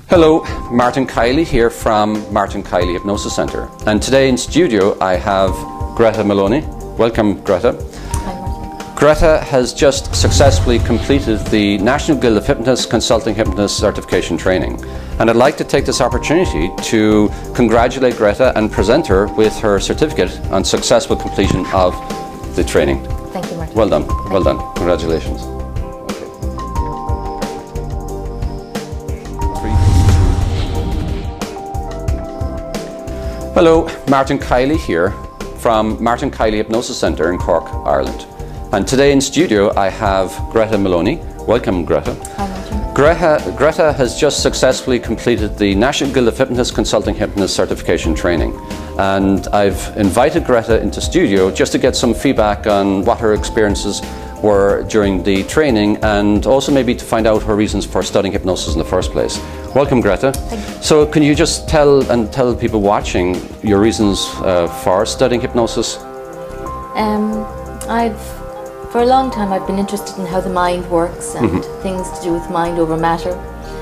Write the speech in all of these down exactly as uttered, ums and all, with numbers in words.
Hello, Martin Kiley here from Martin Kiley Hypnosis Centre, and today in studio I have Greta Maloney. Welcome, Greta. Hi, Martin. Greta has just successfully completed the National Guild of Hypnotists Consulting Hypnotist Certification Training, and I'd like to take this opportunity to congratulate Greta and present her with her certificate on successful completion of the training. Thank you, Martin. Well done, Thank well you. done, congratulations. Hello, Martin Kiley here from Martin Kiley Hypnosis Centre in Cork, Ireland. And today in studio I have Greta Maloney. Welcome, Greta. Hi, Martin. Greta, Greta has just successfully completed the National Guild of Hypnotists Consulting Hypnotist Certification Training. And I've invited Greta into studio just to get some feedback on what her experiences were during the training, and also maybe to find out her reasons for studying hypnosis in the first place. Welcome, Greta. Thank you. So can you just tell and tell people watching your reasons uh, for studying hypnosis? Um, I've, for a long time, I've been interested in how the mind works and Mm-hmm. things to do with mind over matter.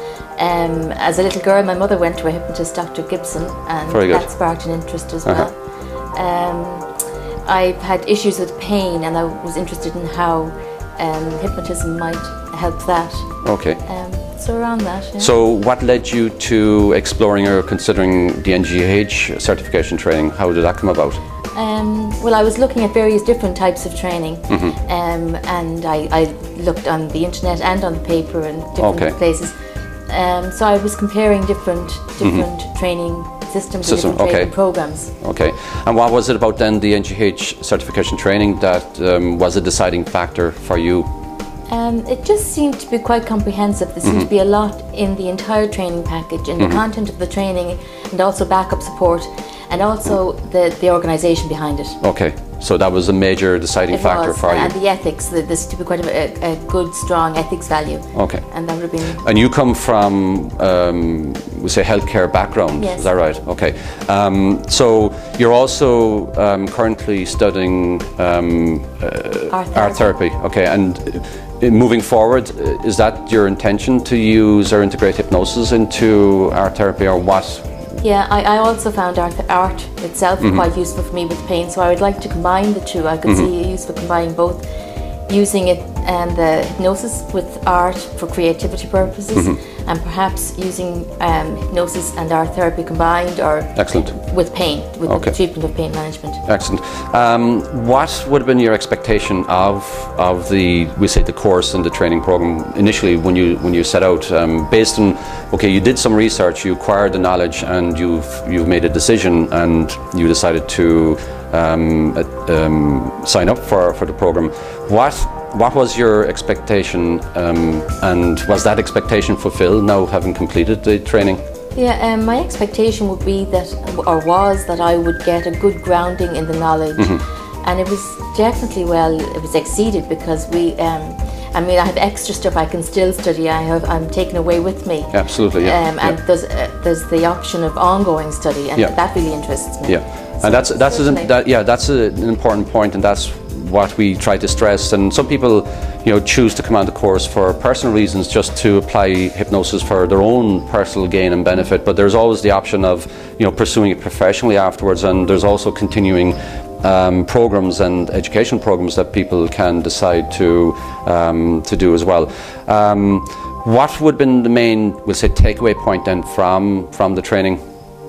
Um, as a little girl, my mother went to a hypnotist, Doctor Gibson, and Very good. that sparked an interest as Uh-huh. well. Um, I've had issues with pain, and I was interested in how um, hypnotism might help that. Okay. Um, so around that. Yeah. So what led you to exploring or considering the N G H certification training? How did that come about? Um, well, I was looking at various different types of training, Mm-hmm. um, and I, I looked on the internet and on the paper and different Okay. places. Um, so I was comparing different different training systems System, and different training okay. programs. Okay. And what was it about then the N G H certification training that um, was a deciding factor for you? Um, it just seemed to be quite comprehensive. There seemed to be a lot in the entire training package, in the content of the training, and also backup support, and also the, the organisation behind it. Okay. So that was a major deciding It factor was, for and you. the ethics, the, there seemed to be quite a, a good, strong ethics value. Okay. And that would have been... And you come from, um, we say, healthcare background, Yes. is that right? Okay. Um, so you're also um, currently studying um, uh, Art art therapy. Okay. And uh, moving forward, uh, is that your intention to use or integrate hypnosis into art therapy, or what? Yeah, I, I also found art, art itself Mm-hmm. quite useful for me with pain, so I would like to combine the two. I could see a use for combining both, using it and the hypnosis with art for creativity purposes, Mm-hmm. and perhaps using um, hypnosis and art therapy combined, or Excellent. with pain, with Okay. the treatment of pain management. Excellent. Um, what would have been your expectation of of the, we say, the course and the training program initially when you when you set out? Um, based on, okay, you did some research, you acquired the knowledge, and you've you've made a decision, and you decided to um, uh, um, sign up for for the program. What what was your expectation, um, and was that expectation fulfilled now, having completed the training? Yeah, um, my expectation would be that, or was that I would get a good grounding in the knowledge, and it was definitely, well, it was exceeded, because we, um, I mean, I have extra stuff I can still study. I have, I'm taken away with me. Absolutely, yeah. Um, and yeah. there's uh, there's the option of ongoing study, and Yeah. that really interests me. Yeah, So and that's that's certainly. an, that, yeah that's a, an important point, and that's what we try to stress. And some people, you know, choose to come on the course for personal reasons, just to apply hypnosis for their own personal gain and benefit. But there's always the option of, you know, pursuing it professionally afterwards, and there's also continuing um, programs and education programs that people can decide to um, to do as well. Um, what would have been the main, we'll say, takeaway point then from from the training?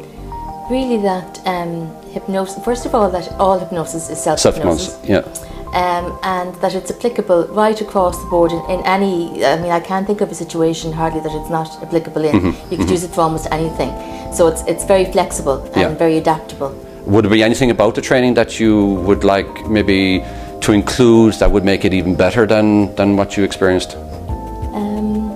Really, that um, hypnosis. First of all, that all hypnosis is self-hypnosis. Self-hypnosis, yeah. Um, and that it's applicable right across the board in, in any, I mean, I can't think of a situation hardly that it's not applicable in. Mm-hmm, You could use it for almost anything. So it's it's very flexible and Yeah. very adaptable. Would there be anything about the training that you would like maybe to include that would make it even better than, than what you experienced? Um,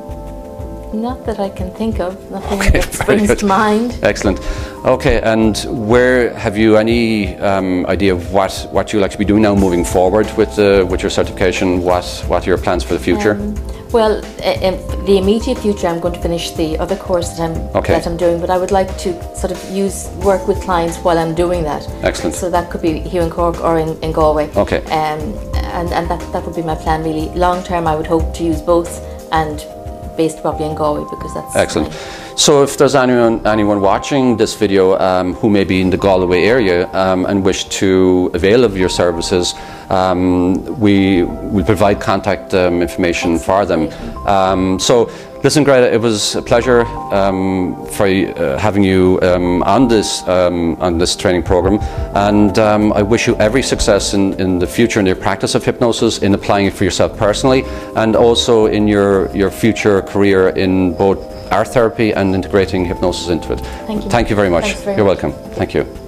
not that I can think of, nothing Okay, that very springs good. to mind. Excellent. Okay, and where have you any um, idea of what, what you like to be doing now moving forward with, uh, with your certification? What, what are your plans for the future? Um, well, uh, in the immediate future, I'm going to finish the other course that I'm Okay. that I'm doing, but I would like to sort of use work with clients while I'm doing that. Excellent. So that could be here in Cork or in, in Galway. Okay. Um, and and that that would be my plan really. Long term, I would hope to use both, and based probably in Galway, because that's Excellent. my- So if there's anyone, anyone watching this video um, who may be in the Galway area um, and wish to avail of your services, um, we will provide contact um, information for them. Um, so listen, Greta, it was a pleasure um, for uh, having you um, on this um, on this training program, and um, I wish you every success in, in the future in your practice of hypnosis, in applying it for yourself personally, and also in your your future career in both art therapy and integrating hypnosis into it. Thank you. Thank you very much. Thanks very You're much. welcome. Thank you.